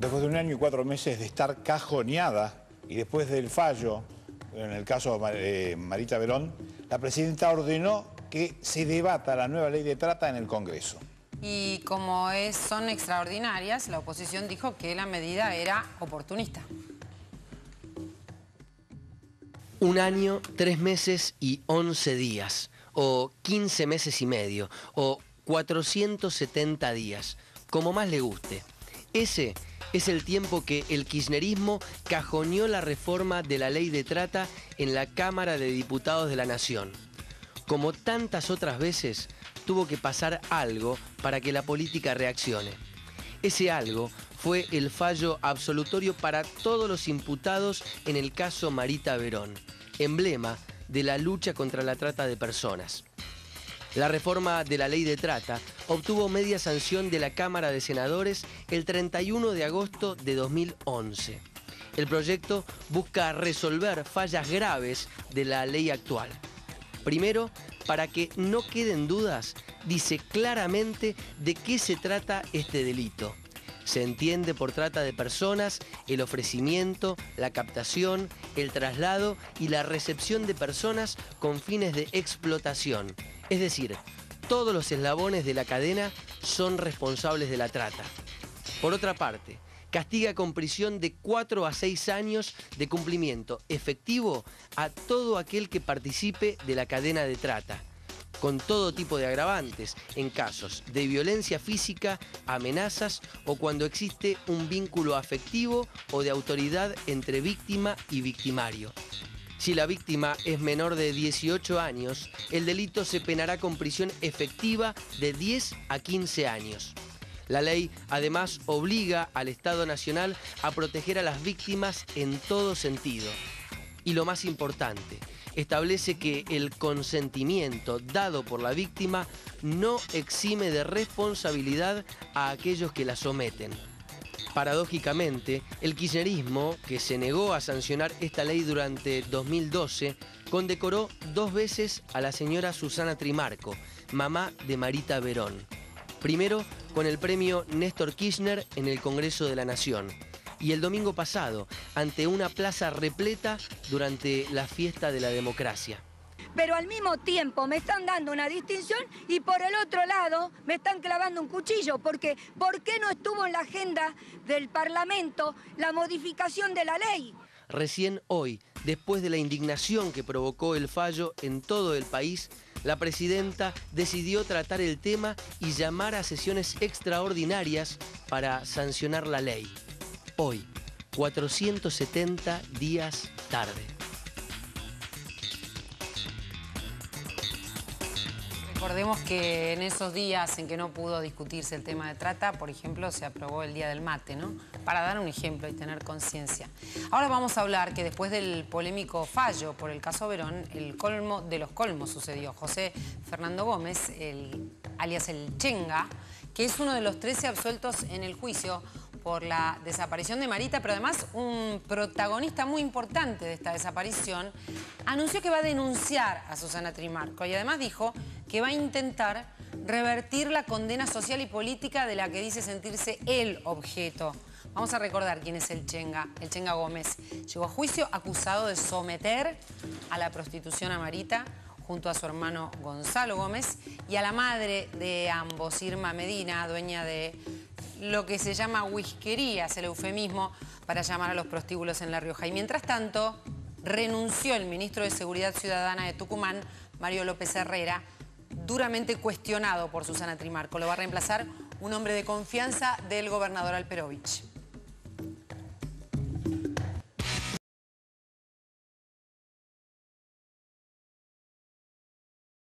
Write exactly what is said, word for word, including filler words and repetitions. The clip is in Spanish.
Después de un año y cuatro meses de estar cajoneada y después del fallo, en el caso de Marita Verón, la presidenta ordenó que se debata la nueva ley de trata en el Congreso. Y como es, son extraordinarias, la oposición dijo que la medida era oportunista. Un año, tres meses y once días, o quince meses y medio, o cuatrocientos setenta días, como más le guste. Ese es el tiempo que el kirchnerismo cajoneó la reforma de la ley de trata en la Cámara de Diputados de la Nación. Como tantas otras veces, tuvo que pasar algo para que la política reaccione. Ese algo fue el fallo absolutorio para todos los imputados en el caso Marita Verón, emblema de la lucha contra la trata de personas. La reforma de la ley de trata obtuvo media sanción de la Cámara de Senadores el treinta y uno de agosto de dos mil once. El proyecto busca resolver fallas graves de la ley actual. Primero, para que no queden dudas, dice claramente de qué se trata este delito. Se entiende por trata de personas el ofrecimiento, la captación, el traslado y la recepción de personas con fines de explotación. Es decir, todos los eslabones de la cadena son responsables de la trata. Por otra parte, castiga con prisión de cuatro a seis años de cumplimiento efectivo a todo aquel que participe de la cadena de trata, con todo tipo de agravantes, en casos de violencia física, amenazas o cuando existe un vínculo afectivo o de autoridad entre víctima y victimario. Si la víctima es menor de dieciocho años, el delito se penará con prisión efectiva de diez a quince años. La ley, además, obliga al Estado Nacional a proteger a las víctimas en todo sentido. Y lo más importante, establece que el consentimiento dado por la víctima no exime de responsabilidad a aquellos que la someten. Paradójicamente, el kirchnerismo, que se negó a sancionar esta ley durante dos mil doce, condecoró dos veces a la señora Susana Trimarco, mamá de Marita Verón. Primero, con el premio Néstor Kirchner en el Congreso de la Nación. Y el domingo pasado, ante una plaza repleta durante la fiesta de la democracia. Pero al mismo tiempo me están dando una distinción y por el otro lado me están clavando un cuchillo, porque ¿por qué no estuvo en la agenda del Parlamento la modificación de la ley? Recién hoy, después de la indignación que provocó el fallo en todo el país, la presidenta decidió tratar el tema y llamar a sesiones extraordinarias para sancionar la ley. Hoy, cuatrocientos setenta días tarde. Recordemos que en esos días en que no pudo discutirse el tema de trata, por ejemplo, se aprobó el Día del Mate, ¿no? Para dar un ejemplo y tener conciencia. Ahora vamos a hablar que después del polémico fallo por el caso Verón, el colmo de los colmos sucedió. José Fernando Gómez, el, alias el Chenga, que es uno de los trece absueltos en el juicio por la desaparición de Marita, pero además un protagonista muy importante de esta desaparición, anunció que va a denunciar a Susana Trimarco y además dijo que va a intentar revertir la condena social y política de la que dice sentirse el objeto. Vamos a recordar quién es el Chenga, el Chenga Gómez. Llegó a juicio acusado de someter a la prostitución a Marita junto a su hermano Gonzalo Gómez y a la madre de ambos, Irma Medina, dueña de lo que se llama whiskería, es el eufemismo para llamar a los prostíbulos en La Rioja. Y mientras tanto, renunció el ministro de Seguridad Ciudadana de Tucumán, Mario López Herrera, duramente cuestionado por Susana Trimarco. Lo va a reemplazar un hombre de confianza del gobernador Alperovich.